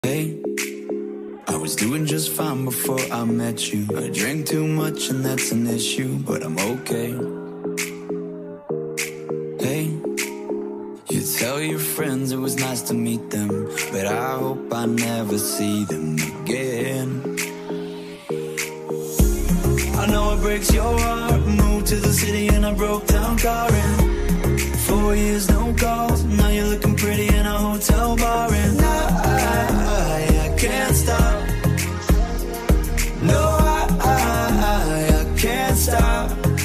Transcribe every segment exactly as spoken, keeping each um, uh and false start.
Hey, I was doing just fine before I met you. I drank too much and that's an issue, but I'm okay. Hey, you tell your friends it was nice to meet them, but I hope I never see them again. I know it breaks your heart. Moved to the city and I broke down car in four years, no calls. Now you're looking pretty in a hotel bar, and I, I can't stop. No, I, I, I can't stop.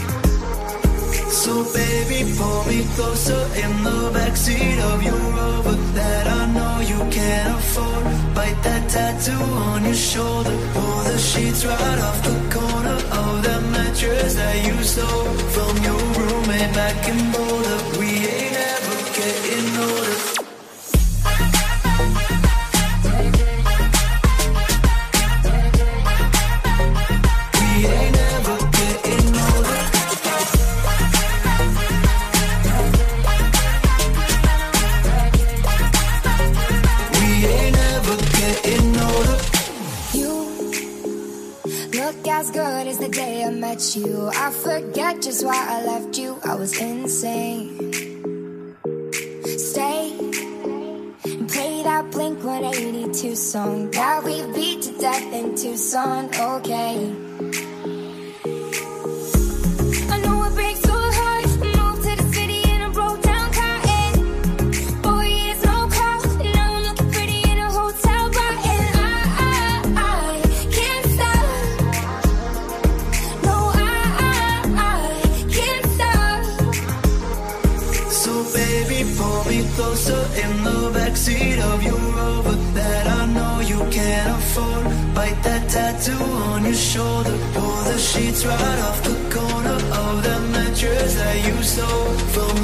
So baby, pull me closer in the backseat of your Rover that I know you can't afford. Bite that tattoo on your shoulder. Pull the sheets right off the corner of that mattress that you stole from your roommate back in Boulder. We ain't ever getting older. As good as the day I met you, I forget just why I left you. I was insane. Stay and play that Blink one eighty-two song that we beat to death in Tucson. Okay, I know it breaks your heart. Moved to the city and I broke down crying. Four years no calls, now I'm looking pretty in a hotel bar, and I, I, I can't stop. Pull me closer in the backseat of your Rover that I know you can't afford. Bite that tattoo on your shoulder. Pull the sheets right off the corner of that mattress that you stole from